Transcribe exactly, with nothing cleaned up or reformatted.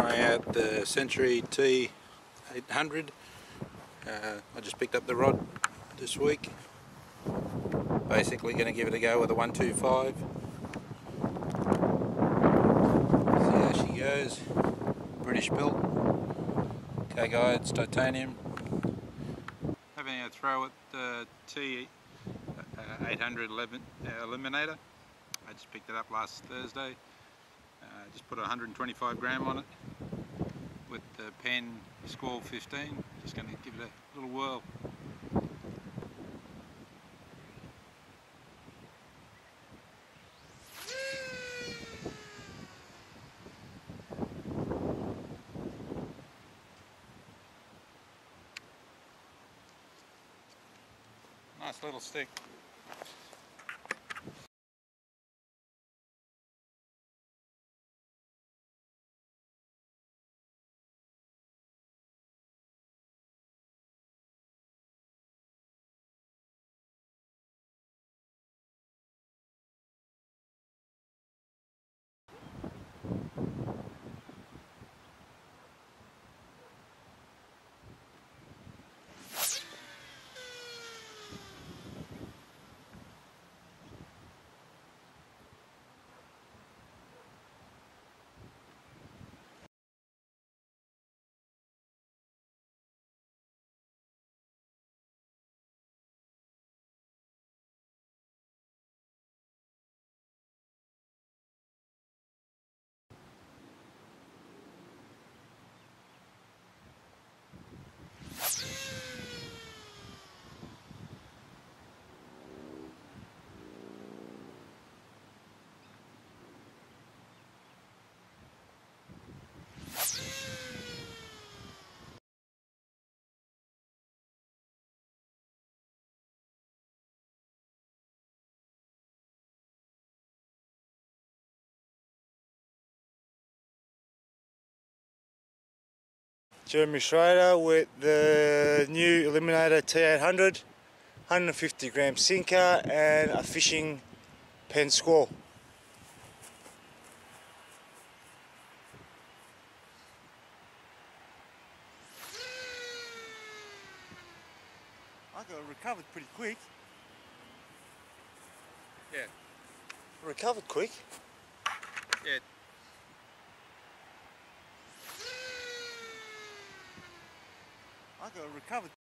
try out the Century T eight hundred. Uh, I just picked up the rod this week. Basically going to give it a go with a one two five. See how she goes. British built. Okay guys, titanium. Having a throw at the T eight hundred Eliminator. I just picked it up last Thursday. Uh, just put one hundred twenty-five gram on it with the pen Squall fifteen. Just going to give it a little whirl. Nice little stick. Jeremy Schrader with the new Eliminator T eight hundred, one hundred fifty gram sinker and a fishing pen Squall. I got it recovered pretty quick. Yeah. Recovered quick. Yeah. I got it recovered